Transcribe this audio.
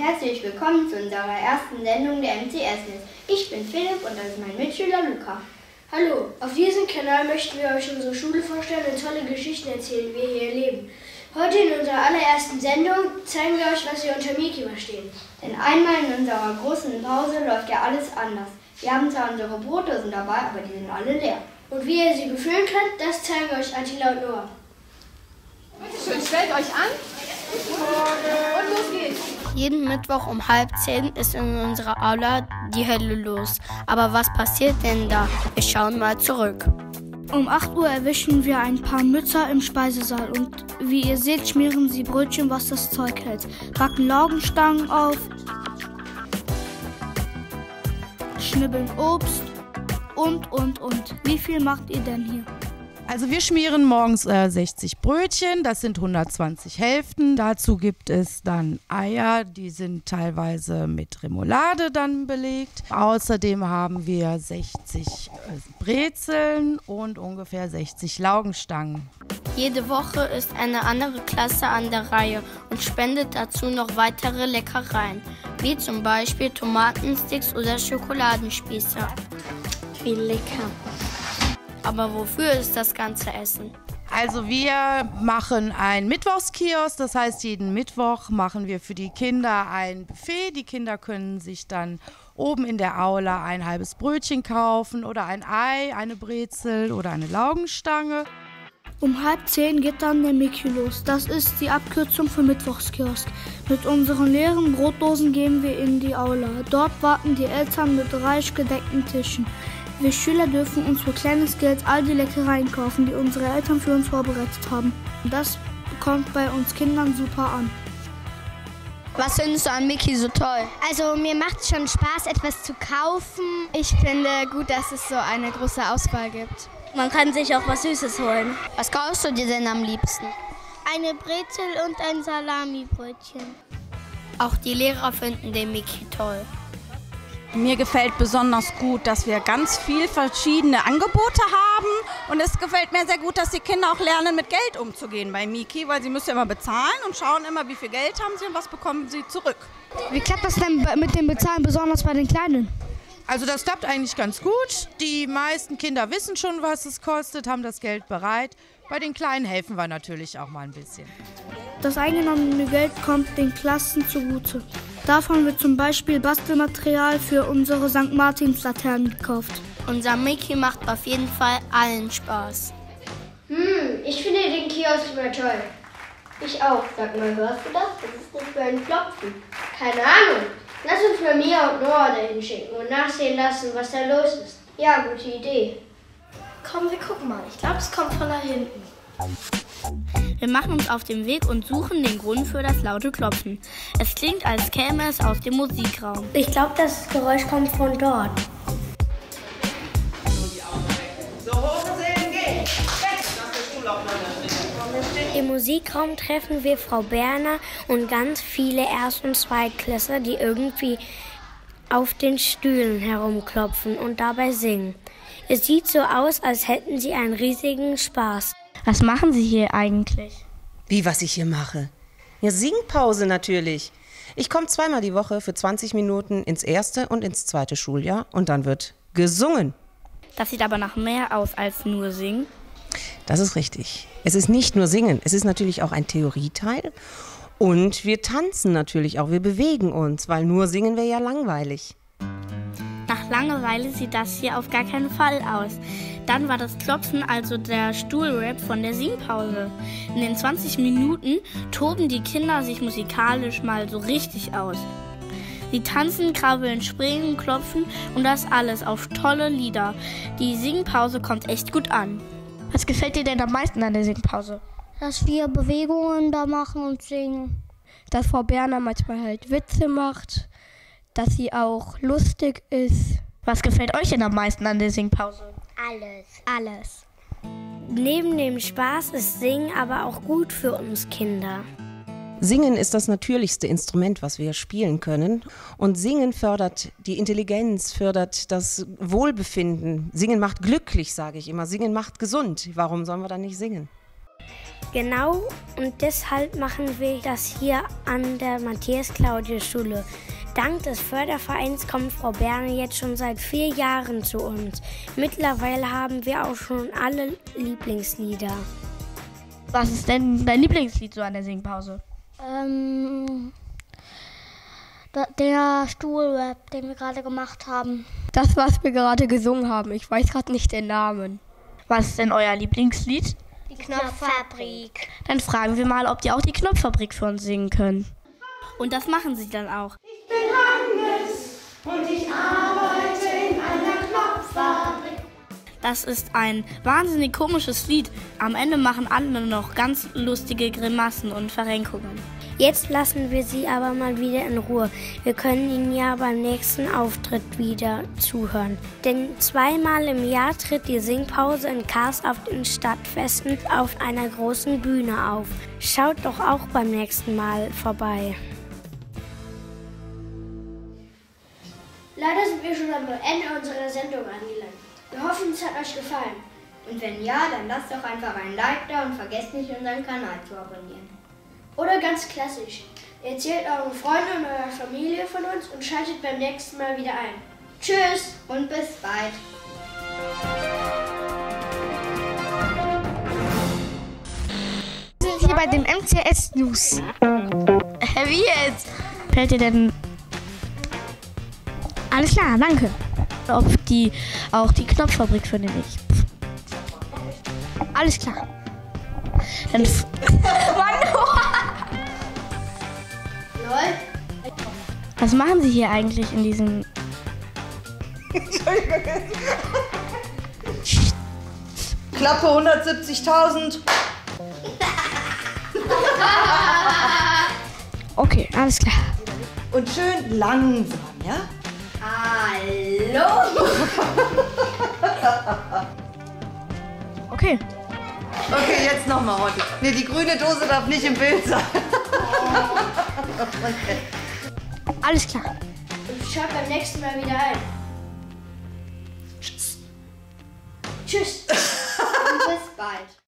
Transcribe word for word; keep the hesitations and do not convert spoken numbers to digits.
herzlich willkommen zu unserer ersten Sendung der M C S-Netz. Ich bin Philipp und das ist mein Mitschüler Luca. Hallo, auf diesem Kanal möchten wir euch unsere Schule vorstellen und tolle Geschichten erzählen, wie wir hier leben. Heute in unserer allerersten Sendung zeigen wir euch, was wir unter Miki verstehen. Denn einmal in unserer großen Pause läuft ja alles anders. Wir haben zwar unsere Brotdosen dabei, aber die sind alle leer. Und wie ihr sie befüllen könnt, das zeigen euch Attila und Noah. Bitte schön, stellt euch an. Und los geht's. Jeden Mittwoch um halb zehn ist in unserer Aula die Hölle los. Aber was passiert denn da? Wir schauen mal zurück. Um acht Uhr erwischen wir ein paar Mütter im Speisesaal und wie ihr seht, schmieren sie Brötchen, was das Zeug hält. Backen Laugenstangen auf, schnibbeln Obst und, und, und. Wie viel macht ihr denn hier? Also wir schmieren morgens äh, sechzig Brötchen, das sind hundertzwanzig Hälften. Dazu gibt es dann Eier, die sind teilweise mit Remoulade dann belegt. Außerdem haben wir sechzig äh, Brezeln und ungefähr sechzig Laugenstangen. Jede Woche ist eine andere Klasse an der Reihe und spendet dazu noch weitere Leckereien, wie zum Beispiel Tomatensticks oder Schokoladenspieße. Wie lecker. Aber wofür ist das ganze Essen? Also wir machen einen Mittwochskiosk, das heißt jeden Mittwoch machen wir für die Kinder ein Buffet. Die Kinder können sich dann oben in der Aula ein halbes Brötchen kaufen oder ein Ei, eine Brezel oder eine Laugenstange. Um halb zehn geht dann der Miki los. Das ist die Abkürzung für Mittwochskiosk. Mit unseren leeren Brotdosen gehen wir in die Aula. Dort warten die Eltern mit reich gedeckten Tischen. Wir Schüler dürfen uns für kleines Geld all die Leckereien kaufen, die unsere Eltern für uns vorbereitet haben. Das kommt bei uns Kindern super an. Was findest du an Miki so toll? Also mir macht es schon Spaß, etwas zu kaufen. Ich finde gut, dass es so eine große Auswahl gibt. Man kann sich auch was Süßes holen. Was kaufst du dir denn am liebsten? Eine Brezel und ein Salamibrötchen. Auch die Lehrer finden den Miki toll. Mir gefällt besonders gut, dass wir ganz viel verschiedene Angebote haben. Und es gefällt mir sehr gut, dass die Kinder auch lernen, mit Geld umzugehen bei Miki, weil sie müssen immer bezahlen und schauen immer, wie viel Geld haben sie und was bekommen sie zurück. Wie klappt das denn mit dem Bezahlen, besonders bei den Kleinen? Also das klappt eigentlich ganz gut. Die meisten Kinder wissen schon, was es kostet, haben das Geld bereit. Bei den Kleinen helfen wir natürlich auch mal ein bisschen. Das eingenommene Geld kommt den Klassen zugute. Davon wird zum Beispiel Bastelmaterial für unsere Sankt Martins-Laternen gekauft. Unser Miki macht auf jeden Fall allen Spaß. Hm, ich finde den Kiosk immer toll. Ich auch. Sag mal, hörst du das? Das ist nicht für ein Klopfen. Keine Ahnung. Lass uns mal Mia und Noah dahin schicken und nachsehen lassen, was da los ist. Ja, gute Idee. Komm, wir gucken mal. Ich glaube, es kommt von da hinten. Wir machen uns auf den Weg und suchen den Grund für das laute Klopfen. Es klingt, als käme es aus dem Musikraum. Ich glaube, das Geräusch kommt von dort. So hoch sehen, gehen. Weg, dass der Stuhl auf meiner steht. Im Musikraum treffen wir Frau Berner und ganz viele Erst- und Zweitklässler, die irgendwie auf den Stühlen herumklopfen und dabei singen. Es sieht so aus, als hätten sie einen riesigen Spaß. Was machen Sie hier eigentlich? Wie, was ich hier mache? Ja, Singpause natürlich. Ich komme zweimal die Woche für zwanzig Minuten ins erste und ins zweite Schuljahr und dann wird gesungen. Das sieht aber nach mehr aus als nur singen. Das ist richtig. Es ist nicht nur singen, es ist natürlich auch ein Theorieteil und wir tanzen natürlich auch, wir bewegen uns, weil nur singen wäre ja langweilig. Nach Langeweile sieht das hier auf gar keinen Fall aus. Dann war das Klopfen also der Stuhlrap von der Singpause. In den zwanzig Minuten toben die Kinder sich musikalisch mal so richtig aus. Sie tanzen, krabbeln, springen, klopfen und das alles auf tolle Lieder. Die Singpause kommt echt gut an. Was gefällt dir denn am meisten an der Singpause? Dass wir Bewegungen da machen und singen. Dass Frau Berner manchmal halt Witze macht, dass sie auch lustig ist. Was gefällt euch denn am meisten an der Singpause? Alles. Alles. Neben dem Spaß ist Singen aber auch gut für uns Kinder. Singen ist das natürlichste Instrument, was wir spielen können. Und Singen fördert die Intelligenz, fördert das Wohlbefinden. Singen macht glücklich, sage ich immer. Singen macht gesund. Warum sollen wir dann nicht singen? Genau, und deshalb machen wir das hier an der Matthias-Claudius-Schule. Dank des Fördervereins kommt Frau Berner jetzt schon seit vier Jahren zu uns. Mittlerweile haben wir auch schon alle Lieblingslieder. Was ist denn dein Lieblingslied so an der Singpause? Ähm, der Stuhlrap, den wir gerade gemacht haben. Das, was wir gerade gesungen haben. Ich weiß gerade nicht den Namen. Was ist denn euer Lieblingslied? Die Knopffabrik. Dann fragen wir mal, ob die auch die Knopffabrik für uns singen können. Und das machen sie dann auch. Ich bin Hannes und ich arbeite in einer Knopffabrik. Das ist ein wahnsinnig komisches Lied. Am Ende machen alle noch ganz lustige Grimassen und Verrenkungen. Jetzt lassen wir Sie aber mal wieder in Ruhe. Wir können Ihnen ja beim nächsten Auftritt wieder zuhören. Denn zweimal im Jahr tritt die Singpause in Kars auf den Stadtfesten auf einer großen Bühne auf. Schaut doch auch beim nächsten Mal vorbei. Leider sind wir schon am Ende unserer Sendung angelangt. Wir hoffen, es hat euch gefallen. Und wenn ja, dann lasst doch einfach ein Like da und vergesst nicht, unseren Kanal zu abonnieren. Oder ganz klassisch, erzählt euren Freunden und eurer Familie von uns und schaltet beim nächsten Mal wieder ein. Tschüss und bis bald. Wir sind hier bei den M C S News. Wie jetzt? Fällt dir denn... Alles klar, danke. Ob die auch die Knopffabrik für den ich. Alles klar. Dann f- Lol. Was machen Sie hier eigentlich in diesem... Klappe hundertsiebzigtausend. Okay, alles klar. Und schön langsam, ja? Hallo? Okay. Okay, jetzt nochmal ordentlich. Nee, die grüne Dose darf nicht im Bild sein. Okay. Alles klar. Und schaut beim nächsten Mal wieder ein. Tschüss. Tschüss. Und bis bald.